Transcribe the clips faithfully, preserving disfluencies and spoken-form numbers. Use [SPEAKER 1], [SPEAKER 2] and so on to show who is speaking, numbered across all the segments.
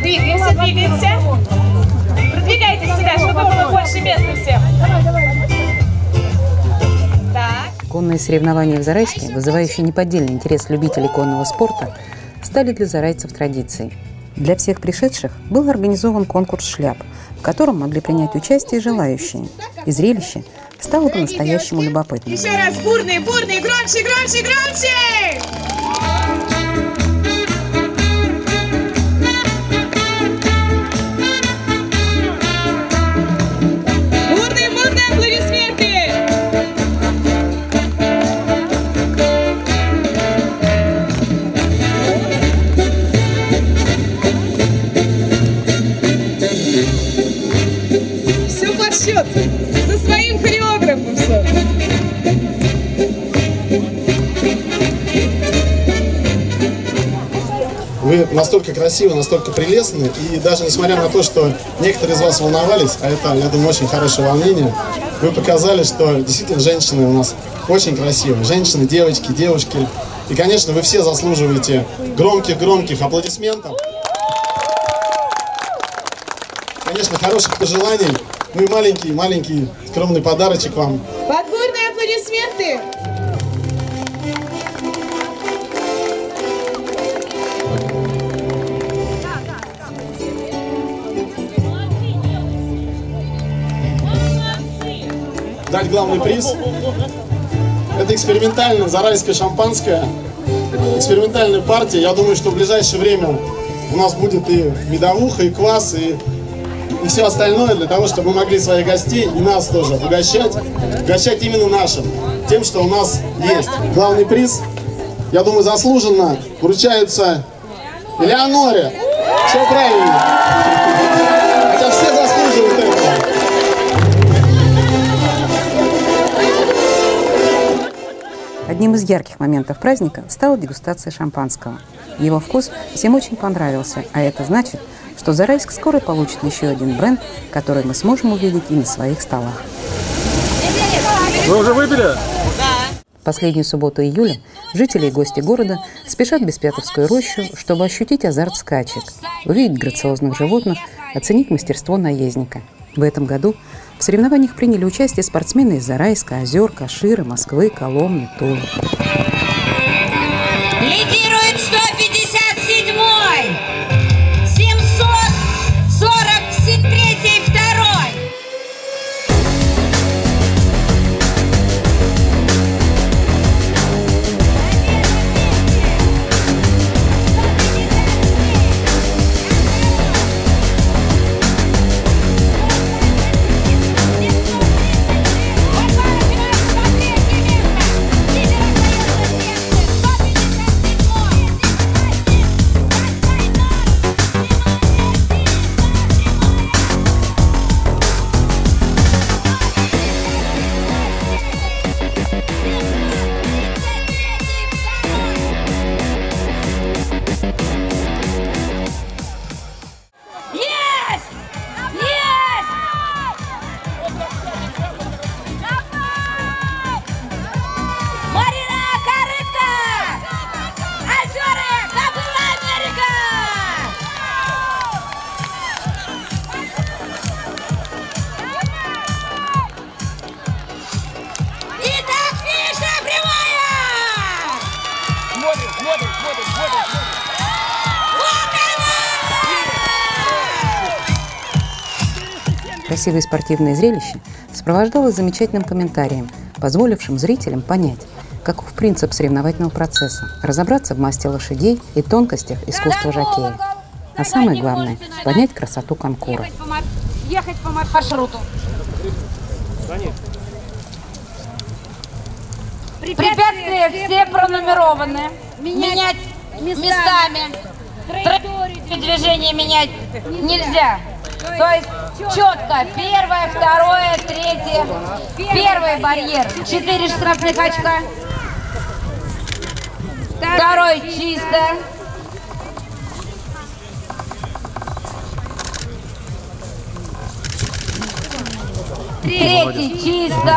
[SPEAKER 1] Двигаемся, двигаемся. Продвигайтесь сюда, чтобы было больше места всем. Так.
[SPEAKER 2] Конные соревнования в Зарайске, вызывающие неподдельный интерес любителей конного спорта, стали для зарайцев традицией. Для всех пришедших был организован конкурс шляп, в котором могли принять участие желающие. И зрелище стало по-настоящему любопытным.
[SPEAKER 1] Еще раз бурные, бурные, громче, громче, громче! Бурные, бурные аплодисменты! Все под счет. Со своим хореографом все.
[SPEAKER 3] Вы настолько красивы, настолько прелестны, и даже несмотря на то, что некоторые из вас волновались, а это, я думаю, очень хорошее волнение, вы показали, что действительно женщины у нас очень красивые. Женщины, девочки, девушки. И, конечно, вы все заслуживаете громких-громких аплодисментов. Конечно, хороших пожеланий. Ну и маленький-маленький скромный подарочек вам.
[SPEAKER 1] Подборные аплодисменты.
[SPEAKER 3] Дать главный приз. Это экспериментальное зарайское шампанское. Экспериментальная партия. Я думаю, что в ближайшее время у нас будет и медовуха, и квас, и, и все остальное для того, чтобы мы могли своих гостей и нас тоже угощать. Угощать именно нашим. Тем, что у нас есть. Главный приз, я думаю, заслуженно вручается Элеоноре. Все правильно. Хотя все заслуживают этого.
[SPEAKER 2] Одним из ярких моментов праздника стала дегустация шампанского. Его вкус всем очень понравился, а это значит, что Зарайск скоро получит еще один бренд, который мы сможем увидеть и на своих столах.
[SPEAKER 4] Вы уже выпили?
[SPEAKER 2] В последнюю субботу июля жители и гости города спешат в Беспятовскую рощу, чтобы ощутить азарт скачек, увидеть грациозных животных, оценить мастерство наездника. В этом году в соревнованиях приняли участие спортсмены из Зарайска, Озер, Каширы, Москвы, Коломны, Тулы.
[SPEAKER 5] Лидирует сто пятьдесят седьмой, семьсот сорок третий второй.
[SPEAKER 2] Красивое спортивное зрелище сопровождалось замечательным комментарием, позволившим зрителям понять, каков принцип соревновательного процесса, разобраться в масти лошадей и тонкостях искусства жокея. А самое главное – понять красоту конкура.
[SPEAKER 5] Ехать по маршруту. Препятствия все пронумерованы. Менять местами. Траекторию движения менять нельзя. То есть четко первое, второе, третье. Первый барьер четыре штрафных очка. Второй чисто. Третий чисто.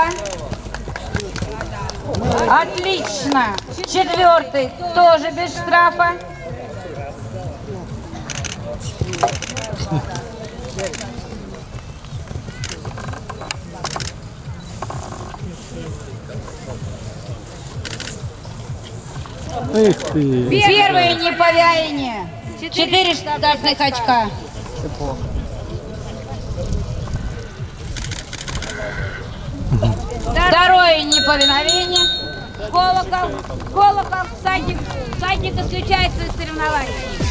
[SPEAKER 5] Отлично. Четвертый тоже без штрафа.
[SPEAKER 4] Эх ты.
[SPEAKER 5] Первое неповиновение. Четыре штатных очка. Второе неповиновение. Колокол. Колокол. Всадник. Всадник исключается из соревнований.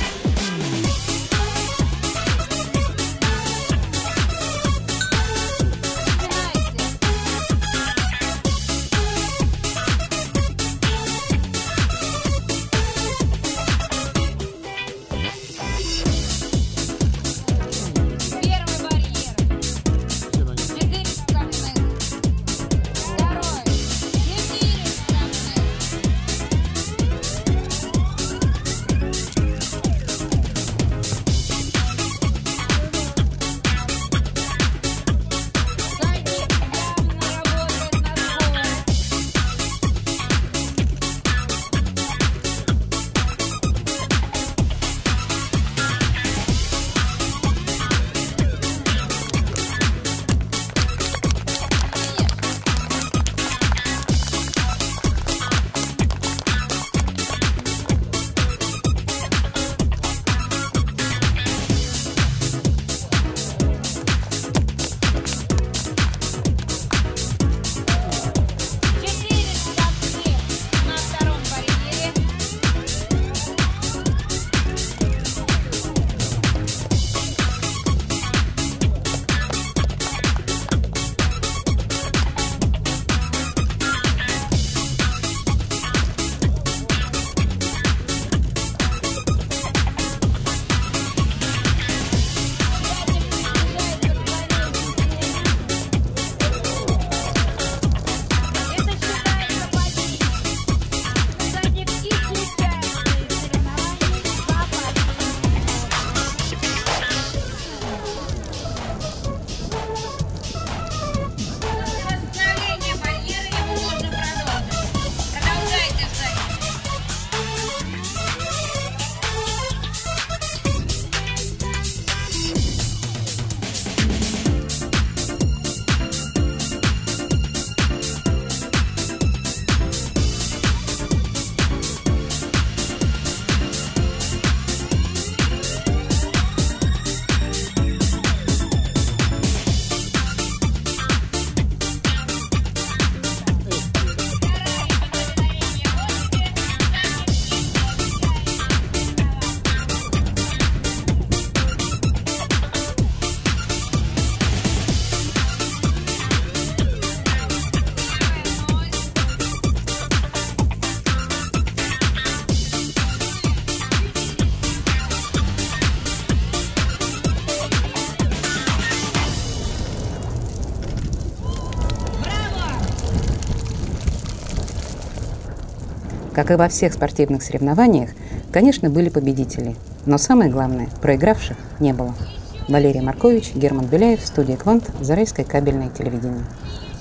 [SPEAKER 2] Как и во всех спортивных соревнованиях, конечно, были победители. Но самое главное, проигравших не было. Валерий Маркович, Герман Беляев, студия «Квант», Зарайское кабельное телевидение.